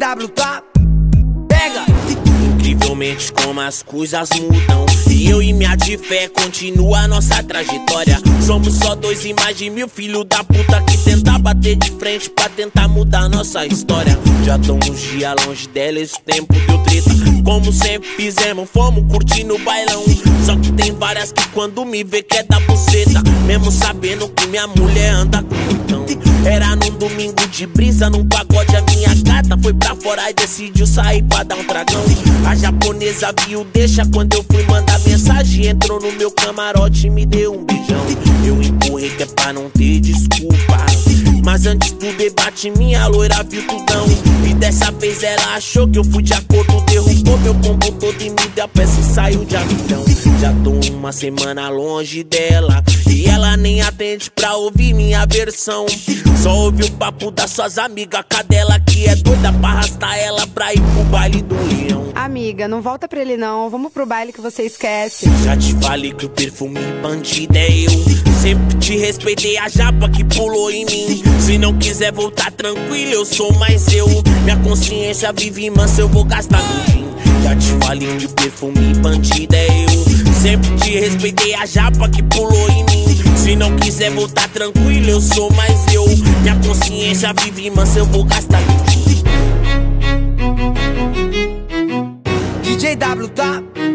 W tá? Pega! Incrivelmente como as coisas mudam, e eu e minha de fé continua a nossa trajetória. Somos só dois e mais de 1000 filho da puta que tenta bater de frente pra tentar mudar nossa história. Já tão uns dias longe dela, esse tempo deu treta. Como sempre fizemos, fomos curtindo o bailão. Só que tem várias que quando me vê quer dar buceta, mesmo sabendo que minha mulher anda com então. Era num domingo de brisa, num pagode a minha gata foi pra fora e decidiu sair pra dar um tragão. A japonesa viu deixa quando eu fui mandar mensagem, entrou no meu camarote e me deu um beijão. Eu empurrei que é pra não ter desculpa, mas antes do debate minha loira viu tudão. E dessa vez ela achou que eu fui de acordo, derrubou meu combo todo e me deu a peça e saiu de avião. Já tô uma semana longe dela e ela nem atende pra ouvir minha versão. Só ouve o papo das suas amigas, cadela que é doida pra arrastar ela pra ir pro baile do leão. Amiga, não volta pra ele não, vamos pro baile que você esquece. Já te falei que o perfume bandido é eu, sempre te respeitei a japa que pulou em mim. Se não quiser voltar tranquilo, eu sou mais eu. Minha consciência vive mansa, eu vou gastar no gin. Já te falei que o perfume bandido é eu, sempre te respeitei a japa que pulou em mim. Se não quiser voltar tranquilo, eu sou mais eu. Minha consciência vive mansa, eu vou gastar no gin. DJ W tá?